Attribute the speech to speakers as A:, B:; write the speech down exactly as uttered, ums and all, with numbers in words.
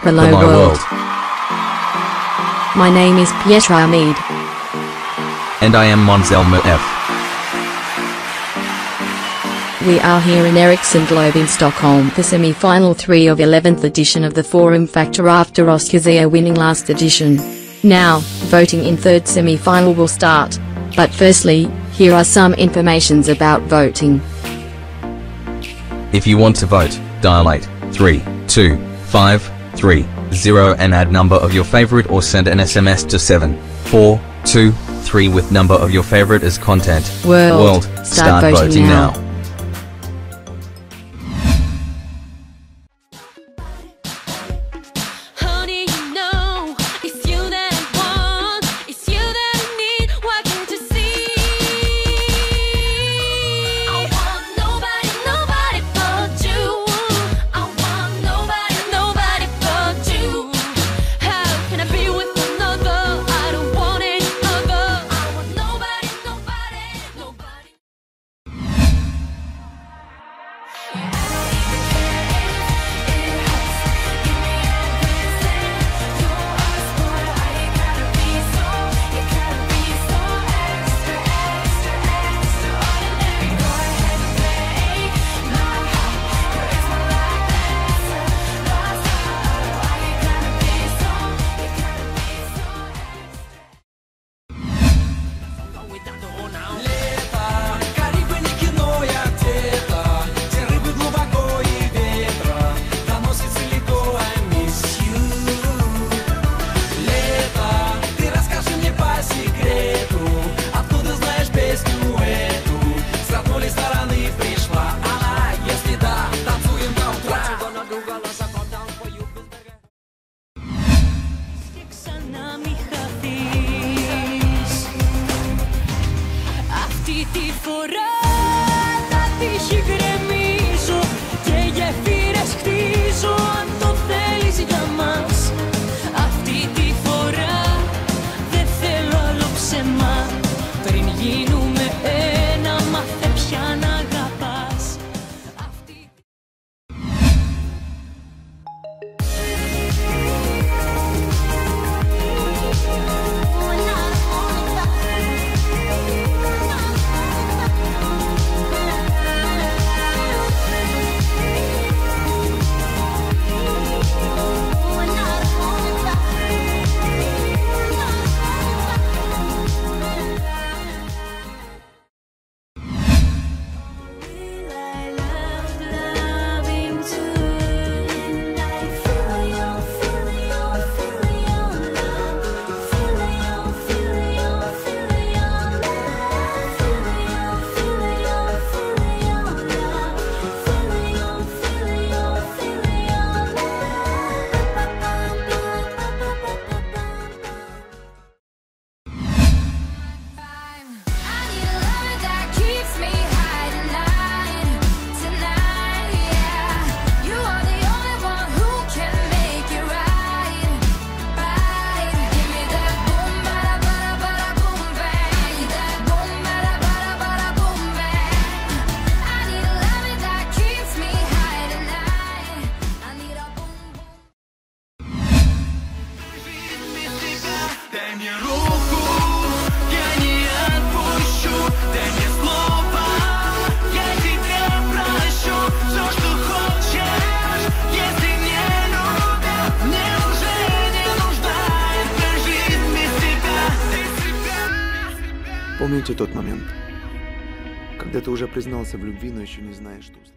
A: Hello,
B: Hello
A: world.
B: world.
A: My name is Pietra Amid.
B: And I am Monzelma F.
A: We are here in Ericsson Globe in Stockholm for semi-final three of eleventh edition of the Forum Factor after Oskarzia winning last edition. Now, voting in third semi-final will start. But firstly, here are some informations about voting.
B: If you want to vote, dial eight three two five three zero and add number of your favorite or send an S M S to seven four two three with number of your favorite as content.
A: World,
B: World.
A: start,
B: Start
A: voting,
B: voting
A: now.
B: now.
C: Αυτή τη φορά τα τύχη γκρεμίζω και γεφύρες χτίζω αν το θέλεις για μας. Αυτή τη φορά δεν θέλω άλλο ψέμα. Πριν γίνουμε ένα μάθε πια να αγαπάς. Αυτή...
D: Дай мне руку, я не отпущу. Дай мне слово, я тебе прощу. Все, что хочешь, если не любят, мне уже не нужна эта жизнь без тебя, без тебя.
E: Помните тот момент, когда ты уже признался в любви, но еще не знаешь, что...